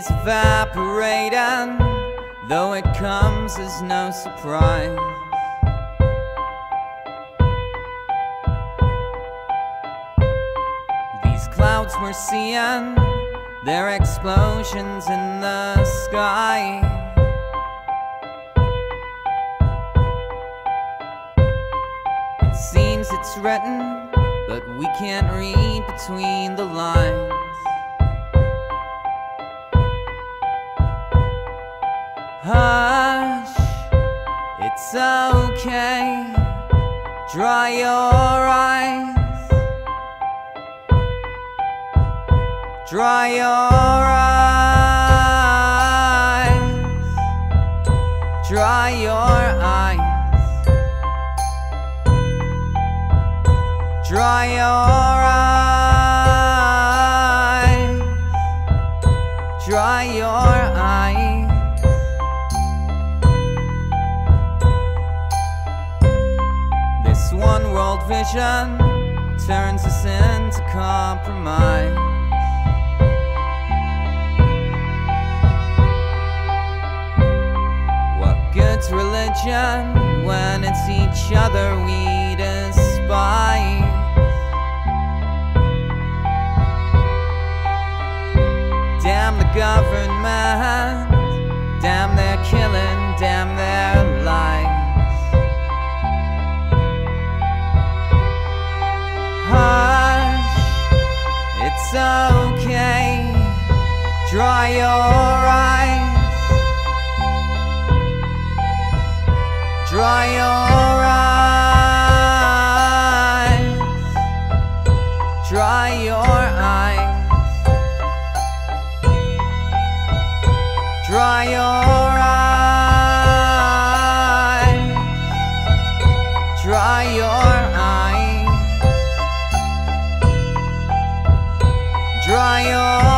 city's evaporating, though it comes as no surprise. These clouds we're seeing, they're explosions in the sky. It seems it's written, but we can't read between the lines. Hush, it's okay, dry your eyes. Dry your eyes. Dry your eyes. Dry your eyes. Dry your eyes. This one world vision turns us into compromise. Good's religion when it's each other we despise. Damn the government, damn their killing, damn their lies. Hush, it's okay, dry your eyes. Dry your eyes. Dry your eyes. Dry your eyes. Dry your eyes. Dry your